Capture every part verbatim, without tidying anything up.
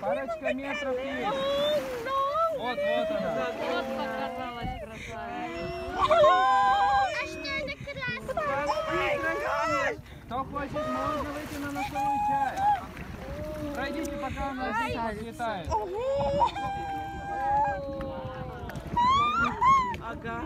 Парочка метров есть. Вот, вот она. Вот показалась красавица. А что это красное? Кто хочет, можно выйти на носовую часть. Пройдите, пока она здесь отлетает. Ага.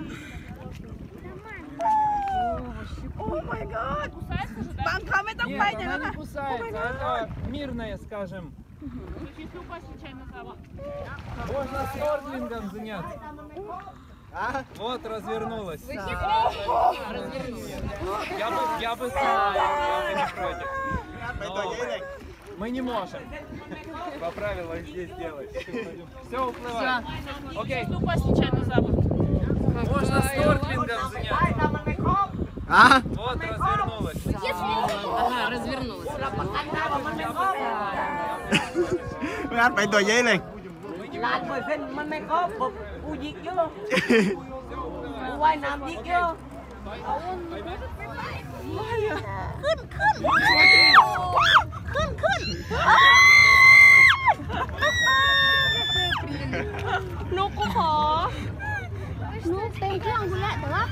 О май гад! Кусается же, да? Банка, мы там Нет, пойдем. она не кусается, это мирная, скажем. То есть если упасть случайно там. Можно снорклингом заняться. Вот, развернулась. Развернулась. Я бы, я бы сам, я бы не против. Но мы не можем по правилам здесь делать. Все, уплывает. Окей. Если упасть случайно за борт. Можно снорклингом заняться. А? Вот, развернулась. Ага, развернулась. ไม่อันไปตัวเย้เลยล้านเปอร์เซ็นต์มันไม่ครบผมกูยิกเยอะกูว่ายน้ำยิกเยอะขึ้นขึ้นขึ้นขึ้นนุกกูขอ Ну, ต็มเครื่องกูแล้วแต่ว่า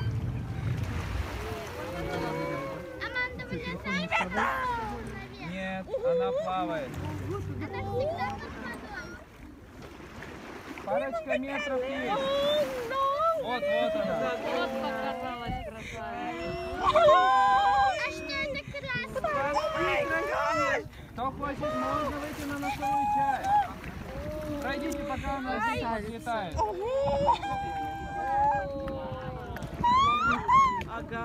Аманда, вылезай. Нет, она плавает. Она всегда под водой. Парочка метров есть. Вот, вот она. Вот показалась красавица. А что это красное? Кто хочет, можно выйти на носовую часть. Пройдите, пока она здесь отлетает. Ага.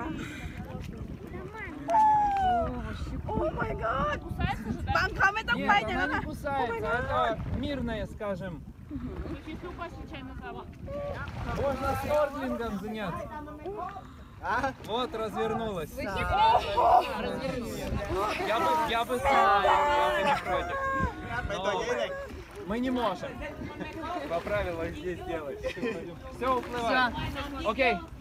О май гад! Кусается же, да? Банка, мы там Нет, пойдем. она не кусается, это мирная, скажем. То есть если упасть случайно там. Можно снорклингом заняться. Вот, развернулась. Развернулась. Я бы, я бы сам, я бы не против. Но мы не можем по правилам здесь делать. Все, уплывает. Окей.